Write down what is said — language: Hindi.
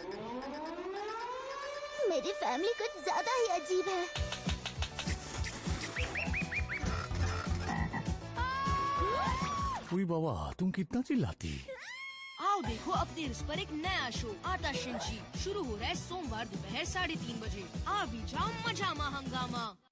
मेरी फैमिली कुछ ज्यादा ही अजीब है। हुई बाबा, तुम कितना चिल्लाती। आओ देखो अपने रिस पर एक नया शो आता शिंची शुरू हो रहा है सोमवार दोपहर 3:30 बजे। आ भी जाओ मजामा हंगामा।